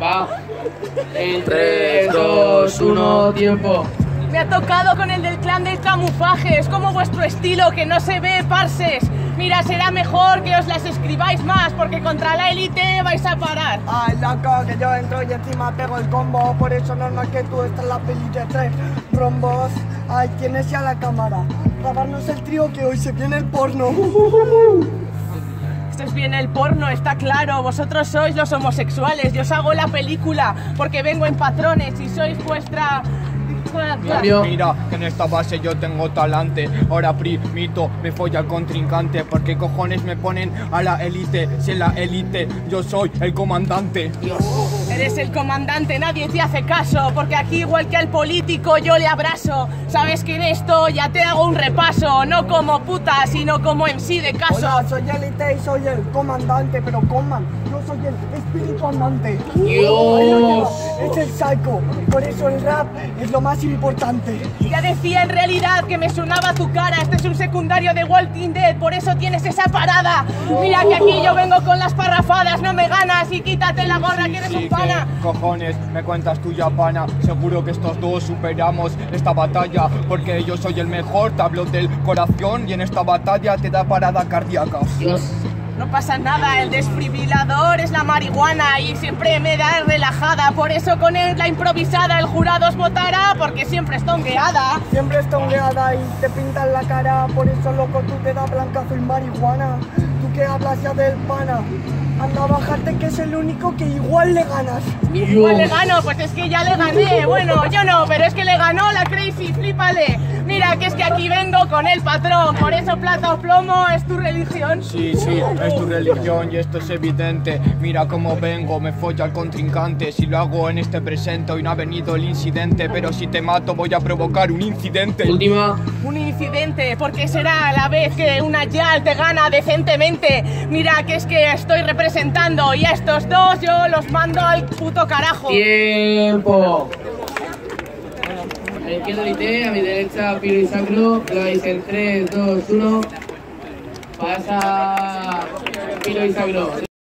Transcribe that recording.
Va. En 3, 2, 1, tiempo. Me ha tocado con el del clan del camuflaje. Es como vuestro estilo, que no se ve, parses. Mira, será mejor que os las escribáis más, porque contra la élite vais a parar. Ay, loco, que yo entro y encima pego el combo. Por eso normal que tú estás en la peli de 3 rombos. Ay, tienes ya la cámara. Grabarnos el trío que hoy se viene el porno. Esto es bien el porno, está claro. Vosotros sois los homosexuales. Yo os hago la película porque vengo en patrones y sois vuestra... Mira, que en esta base yo tengo talante. Ahora primito me folla al contrincante. ¿Por qué cojones me ponen a la élite? Si en la élite yo soy el comandante. Eres el comandante, nadie te hace caso, porque aquí igual que al político yo le abrazo. Sabes que en esto ya te hago un repaso, no como puta, sino como MC de caso. Hola, soy élite y soy el comandante, pero coman, yo soy el espíritu andante. Dios. Es el psycho, por eso el rap es lo más importante. Ya decía en realidad que me sonaba tu cara. Este es un secundario de Walking Dead, por eso tienes esa parada. Mira que aquí yo vengo con las parrafadas, no me ganas y quítate la gorra que eres un pana. ¿Qué cojones me cuentas tuya, pana? Seguro que estos dos superamos esta batalla, porque yo soy el mejor, te hablo del corazón y en esta batalla te da parada cardíaca. Dios. No pasa nada, el desfibrilador es la marihuana y siempre me da relajada. Por eso con la improvisada el jurado os votará, porque siempre es tongueada. Siempre es tongueada y te pintan la cara, por eso loco tú te das blancazo y marihuana. Tú que hablas ya del pana, anda a bajarte que es el único que igual le ganas. Igual le gano, pues es que ya le gané. Bueno, yo no, pero es que le ganó la Crazy, flípale. Mira que es que aquí vengo con el patrón, por eso plata o plomo es tu religión. Sí, es tu religión y esto es evidente. Mira cómo vengo, me folla al contrincante. Si lo hago en este presente, hoy no ha venido el incidente, pero si te mato voy a provocar un incidente. Última. Un incidente, porque será a la vez que una yal te gana decentemente. Mira que es que estoy representando y a estos dos yo los mando al puto carajo. Tiempo. A la izquierda élite, a mi derecha Piro y Sacro. Lo vais en 3, 2, 1. Pasa Piro y Sacro.